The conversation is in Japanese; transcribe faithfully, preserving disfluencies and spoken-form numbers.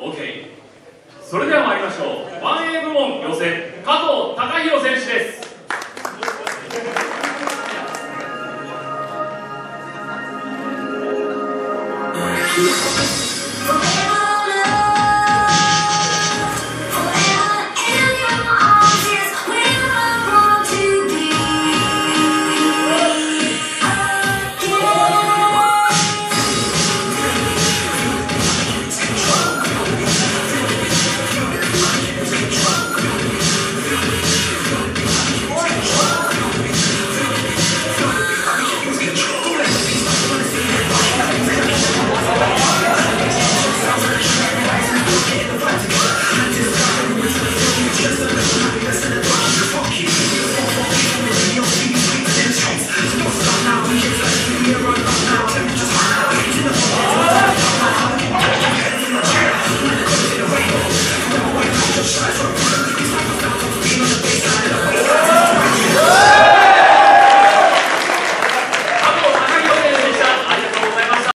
OK。 それでは参りましょう。 ワンエー 部門予選、加藤貴弘選手です。 Thank you.